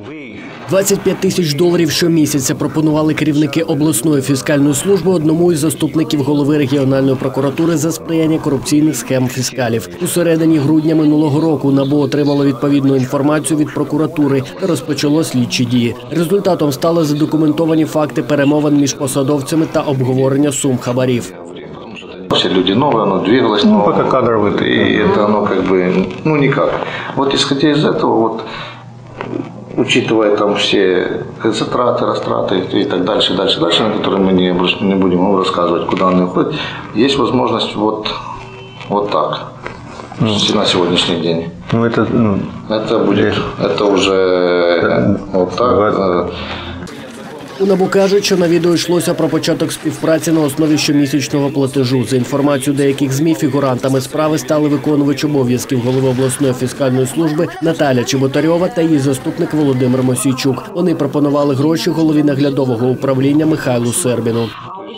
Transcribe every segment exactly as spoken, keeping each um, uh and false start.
двадцять п'ять тисяч доларів щомісяця пропонували керівники обласної фіскальної служби одному із заступників голови регіональної прокуратури за сприяння корупційних схем фіскалів. У середині грудня минулого року НАБУ отримало відповідну інформацію від прокуратури та розпочало слідчі дії. Результатом стали задокументовані факти перемовин між посадовцями та обговорення сум хабарів. Все люди новые, оно двигалось, ну, пока кадровые, и это оно как бы, ну, никак. Вот исходя из этого, вот, учитывая там все затраты, растраты и так дальше, дальше, дальше, на которые мы не, не будем вам рассказывать, куда они уходят, есть возможность вот, вот так, mm. на сегодняшний день. Ну, это, ну, это будет, это уже это, вот так. У НАБУ кажуть, що на відео йшлося про початок співпраці на основі щомісячного платежу. За інформацією деяких ЗМІ, фігурантами справи стали виконувач обов'язків голови обласної фіскальної служби Наталя Чеботарьова та її заступник Володимир Мосійчук. Вони пропонували гроші голові наглядового управління Михайлу Сербіну.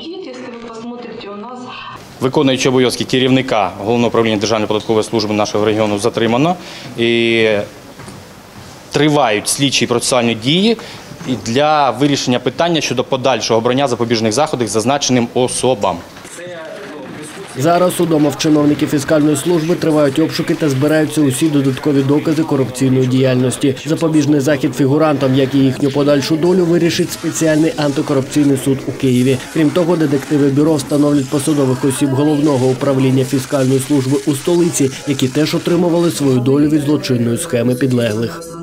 Виконуючи обов'язки керівника Головного управління Державної податкової служби нашого регіону затримано. І тривають слідчі процесуальні дії для вирішення питання щодо подальшого обрання запобіжних заходів зазначеним особам. Зараз у домах чиновників фіскальної служби тривають обшуки та збираються усі додаткові докази корупційної діяльності. Запобіжний захід фігурантам, як і їхню подальшу долю, вирішить спеціальний антикорупційний суд у Києві. Крім того, детективи бюро встановлять посадових осіб Головного управління фіскальної служби у столиці, які теж отримували свою долю від злочинної схеми підлеглих.